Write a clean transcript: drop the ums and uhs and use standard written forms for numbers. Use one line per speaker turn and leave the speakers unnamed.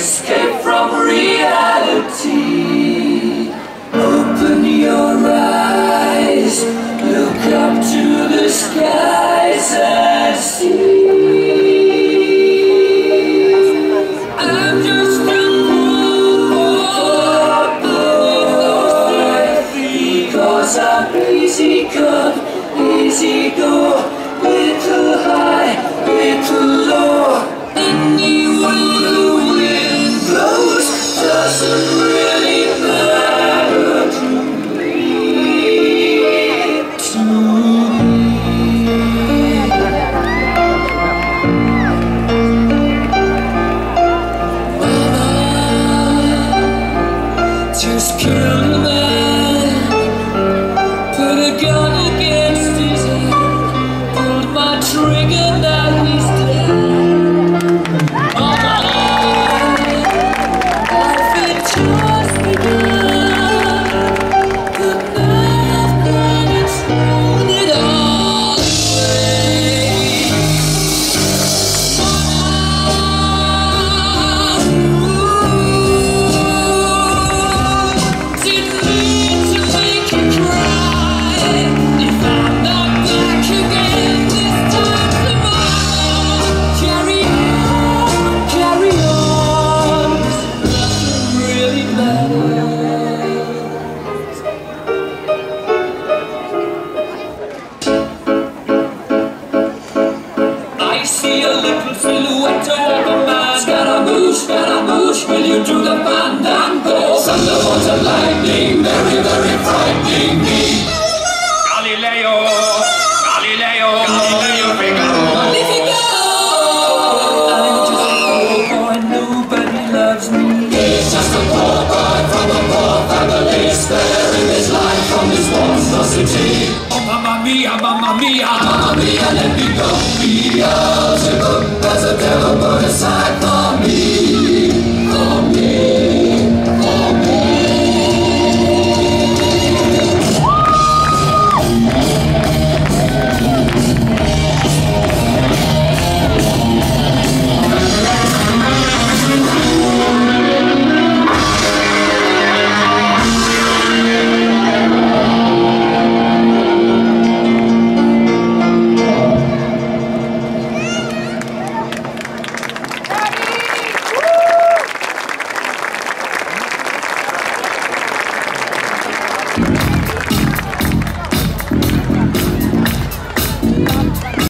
escape from reality. Open your eyes, look up to the skies and see. I'm just a poor boy, because I'm easy come, easy go, little high, little low. Anywhere the wind blows doesn't really matter to me. Just killed a man, put a gun against his head, pulled my trigger, now he's dead. Life had just begun, but now I've gone and thrown it all away. Didn't mean to make you cry. If I'm not back again this time tomorrow, carry on, doesn't really matter. I see a little silhouette of a man. Scaramouche, will you do the fandango? Thunderbolts and lightning, very, very frightening me. Galileo, Figaro. I'm just a poor boy, nobody loves me. He's just a poor boy from a poor family, sparing his life from this monstrosity. Oh, mamma mia, let me go. Beelzebub has a devil put aside for me, for me, for me.